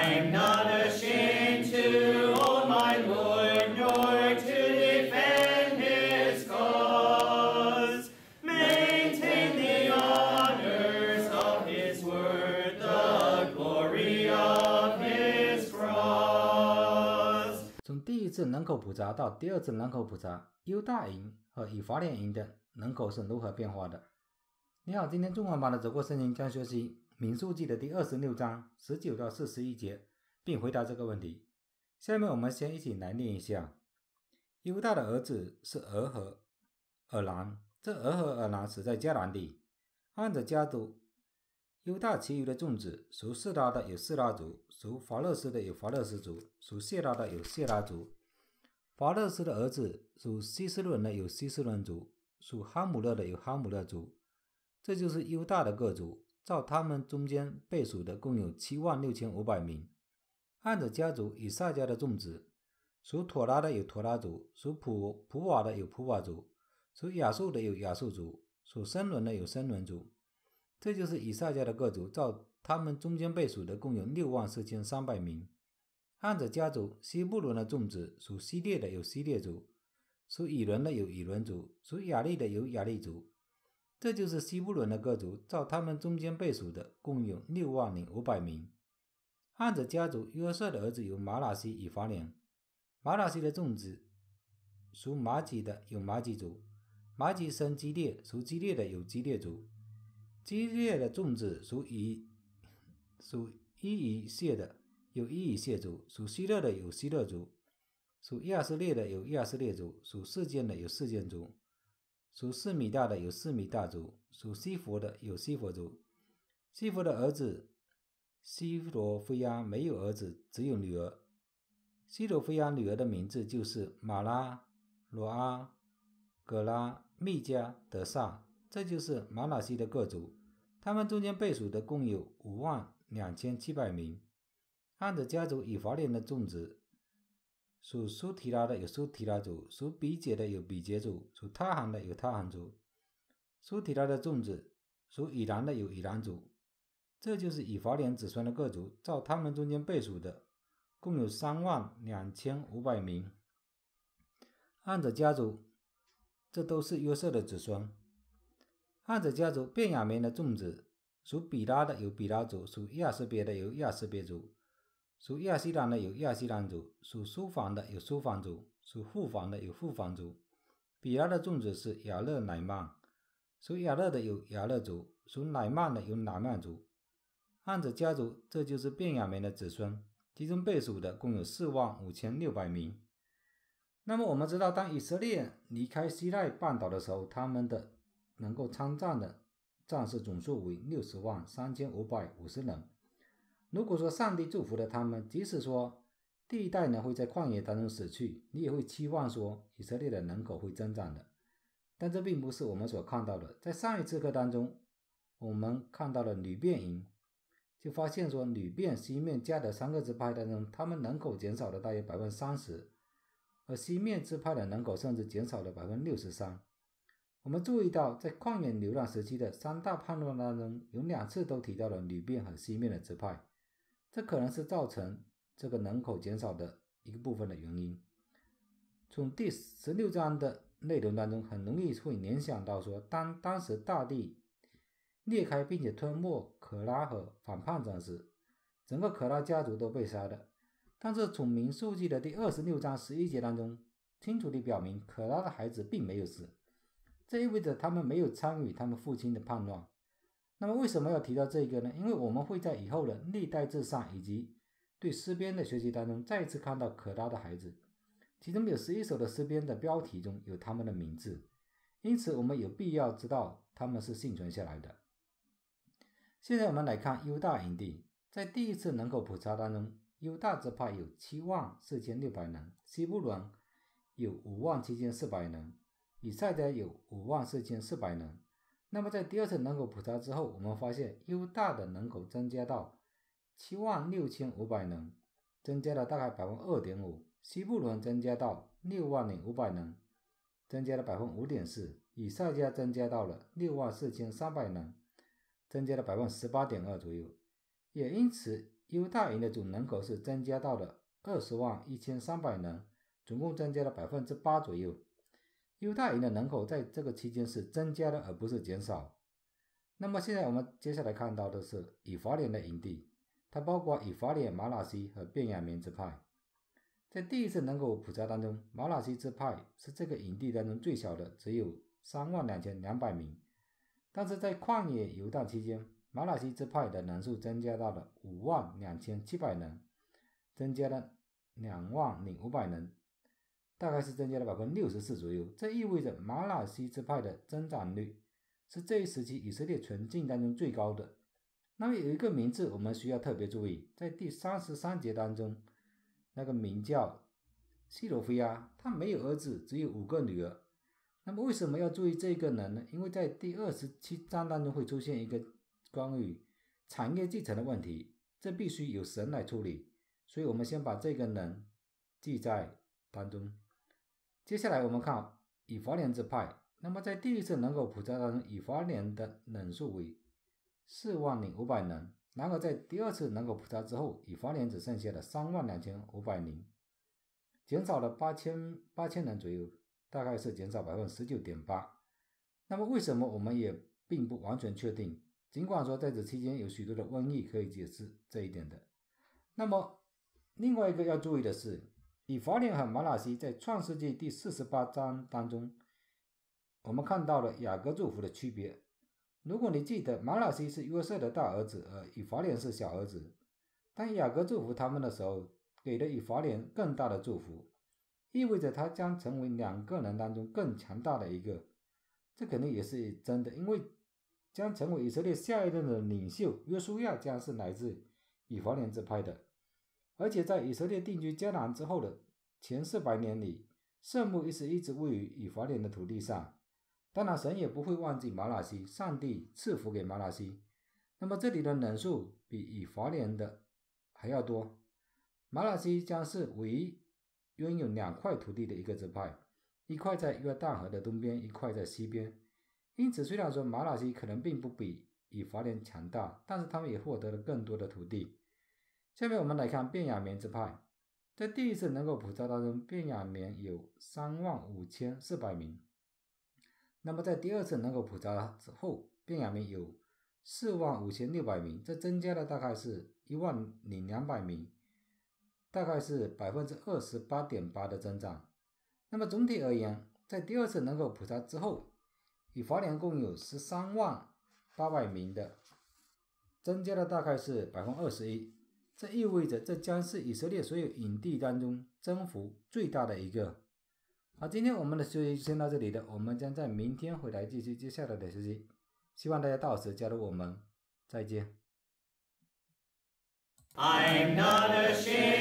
I'm not ashamed to own my Lord, nor to defend his cause. Maintain the honors of his word, the glory of his cross. 从第一次人口普查到第二次人口普查，犹大营和以法莲营的人口是如何变化的？你好，今天中文版的走过圣经将学习民数记的第26章19到41节，并回答这个问题。下面我们先一起来念一下。犹大的儿子是俄和尔兰，这俄和尔兰死在迦南地。按着家族，犹大其余的众子，属示拉的有示拉族，属法勒斯的有法勒斯族，属谢拉的有谢拉族。法勒斯的儿子属希斯伦的有希斯伦族，属哈姆勒的有哈姆勒族。这就是犹大的各族，照他们中间被数的共有76500名。按着家族，以撒家的众子，属妥拉的有妥拉族，属普瓦的有普瓦族，属亚述的有亚述族，属申伦的有申伦族。这就是以撒家的各族，照他们中间被数的共有64300名。按着家族，西布伦的众子，属希列的有希列族，属以伦的有以伦族，属亚利的有亚利族。这就是西布伦的各族，照他们中间被数的共有60500名。按着家族，约瑟的儿子有马拉西、以法莲。马拉西的众子，属马吉的有马吉族，马吉生基列，属基列的有基列族。基列的众子，属以谢的有以谢族，属希勒的有希勒族，属亚斯列的有亚斯列族，属示剑的有示剑族，属示米大的有示米大族，属西弗的有西弗族。西弗的儿子西罗菲亚没有儿子，只有女儿。西罗菲亚女儿的名字就是马拉、罗阿、葛拉、密加、德萨，这就是马拉西的各族。他们中间被数的共有52700名。按着家族，以法莲的众子，属苏提拉的有苏提拉族，属比解的有比解族，属他罕的有他罕族。苏提拉的众子，属以兰的有以兰族。这就是以法莲子孙的各族，照他们中间被数的共有32500名。按着家族，这都是约瑟的子孙。按着家族，便雅悯的众子，属比拉的有比拉族，属亚斯别的有亚斯别族，属亚西兰的有亚西兰族，属苏防的有苏防族，属户防的有户防族。比拉的众子是亚勒乃曼，属亚勒的有亚勒族，属乃曼的有乃曼族。按着家族，这就是便雅悯的子孙，其中被数的共有45600名。那么我们知道，当以色列离开西奈半岛的时候，他们的能够参战的战士总数为603550人。如果说上帝祝福了他们，即使说第一代呢会在旷野当中死去，你也会期望说以色列的人口会增长的。但这并不是我们所看到的。在上一次课当中，我们看到了吕便营，就发现说吕便、西面、迦得3个支派当中，他们人口减少了大约 30%， 而西面支派的人口甚至减少了 63%。我们注意到，在旷野流浪时期的3大叛乱当中，有2次都提到了吕便和西面的支派，这可能是造成这个人口减少的一个部分的原因。从第16章的内容当中，很容易会联想到说，当时大地裂开并且吞没可拉和反叛者时，整个可拉家族都被杀了。但是从民数记的第26章11节当中，清楚地表明可拉的孩子并没有死，这意味着他们没有参与他们父亲的叛乱。那么为什么要提到这个呢？因为我们会在以后的历代志上以及对诗篇的学习当中再一次看到可拉的孩子，其中有11首的诗篇的标题中有他们的名字，因此我们有必要知道他们是幸存下来的。现在我们来看犹大营地，在第一次人口普查当中，犹大支派有74600人，西布伦有57400人，以赛家有54400人。那么在第二次人口普查之后，我们发现犹大的人口增加到76500人，增加了大概 2.5%， 西布伦增加到60500人，增加了 5.4%， 以赛家增加到了64300人，增加了 18.2% 左右。也因此犹大营的总人口是增加到了201300人，总共增加了8%左右。犹大营的人口在这个期间是增加的，而不是减少。那么现在我们接下来看到的是以法莲的营地，它包括以法莲、玛拿西和便雅悯支派。在第一次人口普查当中，玛拿西支派是这个营地当中最小的，只有32200名。但是在旷野游荡期间，玛拿西支派的人数增加到了52700人，增加了20500人，大概是增加了64%左右。这意味着玛拿西支派的增长率是这一时期以色列全境当中最高的。那么有一个名字我们需要特别注意，在第33节当中，那个名叫西罗非亚，他没有儿子，只有5个女儿。那么为什么要注意这个人呢？因为在第27章当中会出现一个关于产业继承的问题，这必须由神来处理，所以我们先把这个人记在当中。接下来我们看以法莲支派，那么在第一次人口普查当中，以法莲的人数为40500人，然而在第二次人口普查之后，以法莲只剩下了32500名，减少了8000人左右，大概是减少 19.8%。 那么为什么我们也并不完全确定，尽管说在这期间有许多的瘟疫可以解释这一点的。那么另外一个要注意的是，以法莲和玛拿西在创世纪第48章当中，我们看到了雅各祝福的区别。如果你记得，玛拿西是约瑟的大儿子，而以法莲是小儿子。当雅各祝福他们的时候，给了以法莲更大的祝福，意味着他将成为2个人当中更强大的一个。这肯定也是真的，因为将成为以色列下一任的领袖约书亚将是来自以法莲支派的。而且在以色列定居迦南之后的前400年里，圣幕一直位于以法莲的土地上。当然神也不会忘记玛拿西，上帝赐福给玛拿西。那么这里的人数比以法莲的还要多。玛拿西将是唯一拥有2块土地的一个支派，一块在约旦河的东边，一块在西边。因此虽然说玛拿西可能并不比以法莲强大，但是他们也获得了更多的土地。下面我们来看便雅悯支派，在第一次人口普查当中，便雅悯有35400名。那么在第二次人口普查之后，便雅悯有45600名，这增加了大概是10200名，大概是 28.8% 的增长。那么总体而言，在第二次人口普查之后，以法莲共有138000名的，增加了大概是 21%。这意味着这将是以色列所有营地当中增幅最大的一个。好，今天我们的学习先到这里了，我们将在明天回来继续接下来的学习，希望大家到时加入我们，再见。 I'm not ashamed